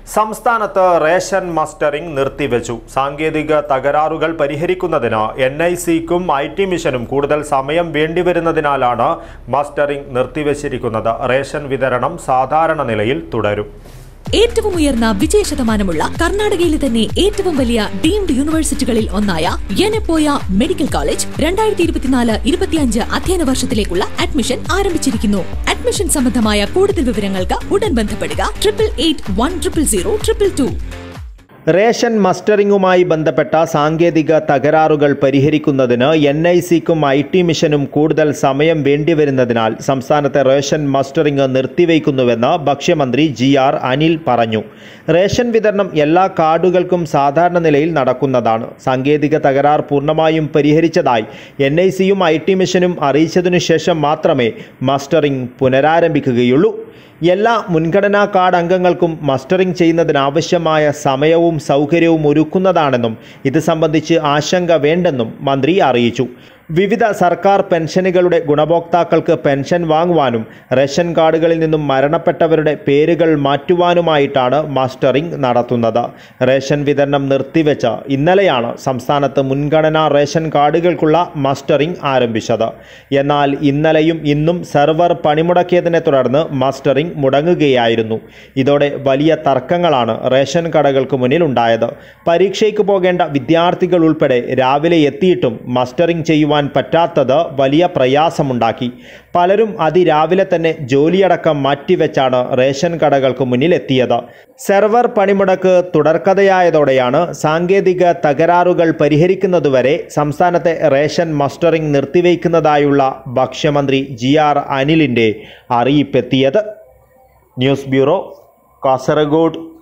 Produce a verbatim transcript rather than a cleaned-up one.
സംസ്ഥാനത്ത് ration mustering നിർത്തിവെച്ചു. സാങ്കേതിക തകരാറുകൾ പരിഹരിക്കുന്നതിന് എൻ ഐ സിക്കും ഐ ടി മിഷനും കൂടുതൽ സമയം വേണ്ടിവരുന്നതിനാലാണ് മസ്റ്ററിംഗ് നിർത്തിവെച്ചിരിക്കുന്നത്. റേഷൻ വിതരണം സാധാരണ നിലയിൽ തുടരും. ഏറ്റവും ഉയർന്ന വിജയ ശതമാനമുള്ള കർണാടകയിലെ തന്നെ ഏറ്റവും വലിയ ഡീംഡ് യൂണിവേഴ്സിറ്റികളിൽ ഒന്നായ യെനപോയ മെഡിക്കൽ കോളേജ് രണ്ടായിരത്തി ഇരുപത്തിനാല് ഇരുപത്തിയഞ്ച് അധ്യയന വർഷത്തിലേക്കുള്ള അഡ്മിഷൻ ആരംഭിച്ചിരിക്കുന്നു. അഡ്മിഷൻ സംബന്ധമായ കൂടുതൽ വിവരങ്ങൾക്ക് ഉടൻ ബന്ധപ്പെടുക triple eight one triple zero triple two. Ration മസ്റ്ററിംഗുമായി ബന്ധപ്പെട്ട സാങ്കേതിക തകരാറുകൾ പരിഹരിക്കുന്നതിന് എൻ ഐ സിക്കും ഐ ടി മിഷനും കൂടുതൽ സമയം വേണ്ടിവരുന്നതിനാൽ സംസ്ഥാനത്തെ റേഷൻ മസ്റ്ററിംഗ് നിർത്തിവെക്കുന്നുവെന്ന് ഭക്ഷ്യമന്ത്രി ജി ആർ അനിൽ പറഞ്ഞു. റേഷൻ വിതരണം എല്ലാ കാർഡുകൾക്കും സാധാരണ നിലയിൽ നടക്കുന്നതാണ്. സാങ്കേതിക തകരാർ പൂർണ്ണമായും പരിഹരിച്ചതായി എൻ ഐ സിയും ഐ ടി മിഷനും അറിയിച്ചതിനു ശേഷം മാത്രമേ മസ്റ്ററിംഗ് പുനരാരംഭിക്കുകയുള്ളൂ. എല്ലാ മുൻഗണനാ കാർഡ് അംഗങ്ങൾക്കും മസ്റ്ററിംഗ് ചെയ്യുന്നതിനാവശ്യമായ സമയവും സൗകര്യവും ഒരുക്കുന്നതാണെന്നും ഇത് സംബന്ധിച്ച് ആശങ്ക വേണ്ടെന്നും മന്ത്രി അറിയിച്ചു. വിവിധ സർക്കാർ പെൻഷനുകളുടെ ഗുണഭോക്താക്കൾക്ക് പെൻഷൻ വാങ്ങുവാനും റേഷൻ കാർഡുകളിൽ നിന്നും മരണപ്പെട്ടവരുടെ പേരുകൾ മാറ്റുവാനുമായിട്ടാണ് മസ്റ്ററിംഗ് നടത്തുന്നത്. റേഷൻ വിതരണം നിർത്തിവെച്ച് ഇന്നലെയാണ് സംസ്ഥാനത്ത് മുൻഗണനാ റേഷൻ കാർഡുകൾക്കുള്ള മസ്റ്ററിംഗ് ആരംഭിച്ചത്. എന്നാൽ ഇന്നലെയും ഇന്നും സെർവർ പണിമുടക്കിയതിനെ തുടർന്ന് മസ്റ്ററിംഗ് മുടങ്ങുകയായിരുന്നു. ഇതോടെ വലിയ തർക്കങ്ങളാണ് റേഷൻ കടകൾക്ക് മുന്നിൽ ഉണ്ടായത്. പരീക്ഷയ്ക്ക് പോകേണ്ട വിദ്യാർത്ഥികൾ ഉൾപ്പെടെ രാവിലെ എത്തിയിട്ടും മസ്റ്ററിംഗ് ചെയ്യുവാൻ പറ്റാത്തത് വലിയ പ്രയാസമുണ്ടാക്കി. പലരും അതിരാവിലെ തന്നെ ജോലിയടക്കം മാറ്റിവെച്ചാണ് റേഷൻ കടകൾക്ക് മുന്നിലെത്തിയത്. സെർവർ പണിമുടക്ക് തുടർക്കഥയായതോടെയാണ് സാങ്കേതിക തകരാറുകൾ പരിഹരിക്കുന്നതുവരെ സംസ്ഥാനത്തെ റേഷൻ മസ്റ്ററിംഗ് നിർത്തിവെക്കുന്നതായുള്ള ഭക്ഷ്യമന്ത്രി ജി ആർ അനിലിൻ്റെ അറിയിപ്പെത്തിയത്. News bureau, Kasaragod.